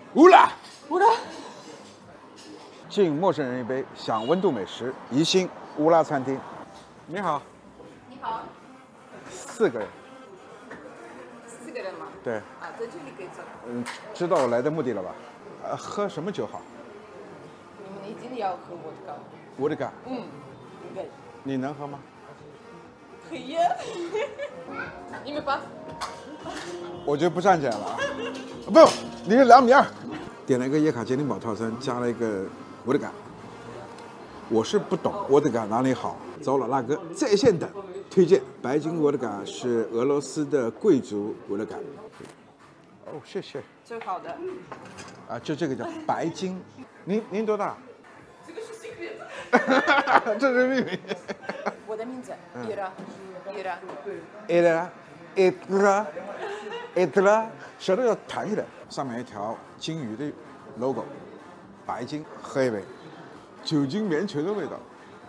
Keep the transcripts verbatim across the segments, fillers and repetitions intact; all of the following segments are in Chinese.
乌拉， 乌拉， 敬陌生人一杯，享温度美食，宜兴乌拉餐厅。你好。 你好。 四个人。 四个人吗？ 对。 啊，在这里可以坐。 嗯，知道我来的目的了吧？呃，喝什么酒好？ 你们一定要喝沃特嘎。 沃特嘎。 嗯，应该。 你能喝吗？ 可以呀。你们吧。 我就不站起来了啊！不，你是两米二。点了一个叶卡捷琳堡套餐，加了一个沃特嘎。我是不懂沃特嘎哪里好，找老大哥在线等，推荐白金沃特嘎是俄罗斯的贵族沃特嘎。哦，谢谢。 最好的。 啊，就这个叫白金。您您多大？ 这个是 secret。 这是秘密。 我的名字伊拉，伊拉。 伊拉，伊拉，伊拉，舌头要弹起来。上面一条金鱼的 logo， 白金，喝一杯，酒精棉球的味道。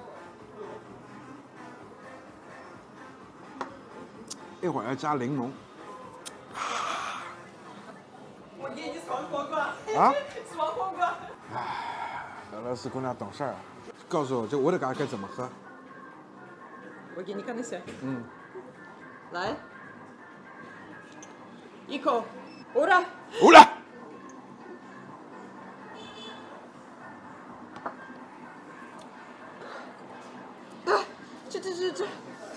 一会儿要加柠檬。 我给你双黄瓜。 啊？ 双黄瓜。 唉，俄罗斯姑娘懂事儿，告诉我这沃特嘎该怎么喝。 我给你看一下。 嗯。 来。一口。乌拉。 乌拉。 这这这这。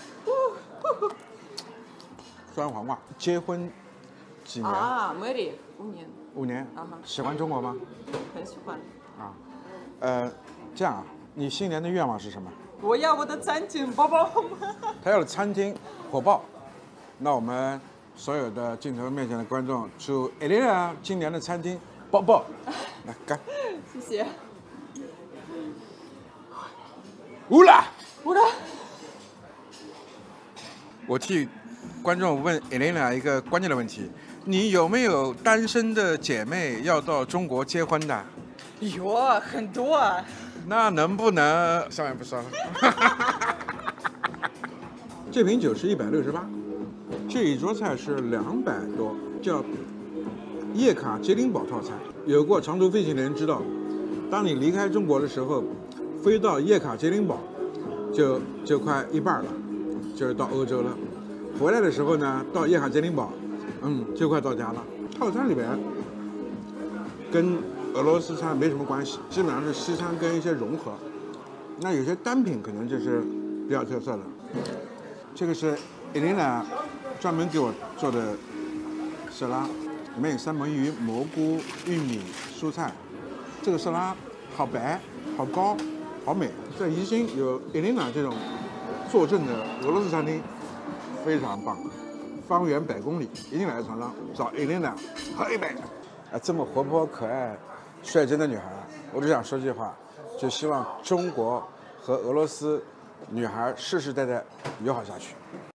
酸黄瓜。结婚几年？ 啊，没的，五年。 五年。 啊哈。 喜欢中国吗？ 很喜欢。 啊，呃，这样啊，你新年的愿望是什么？ 我要我的餐厅爆爆红。 他要的餐厅火爆。那我们所有的镜头面前的观众，祝艾琳娜今年的餐厅爆爆！来干！ 谢谢。 乌拉， 乌拉。 我替观众问艾琳娜一个关键的问题：你有没有单身的姐妹要到中国结婚的？ 有很多啊。 那能不能上面不说了？这瓶酒是一百六十八，这一桌菜是两百多，叫叶卡捷琳堡套餐。有过长途飞行的人知道，当你离开中国的时候，飞到叶卡捷琳堡，就就快一半了，就是到欧洲了。回来的时候呢，到叶卡捷琳堡，嗯，就快到家了。套餐里边跟俄罗斯餐没什么关系，基本上是西餐跟一些融合。那有些单品可能就是比较特色的。这个是艾琳娜专门给我做的沙拉，里面有三文鱼、蘑菇、玉米、蔬菜。这个沙拉好白、好高、好美。在宜兴有艾琳娜这种坐镇的俄罗斯餐厅，非常棒。方圆百公里，一定来尝尝，找艾琳娜喝一杯。啊，这么活泼可爱、率真的女孩，我只想说句话，就希望中国和俄罗斯女孩世世代代友好下去。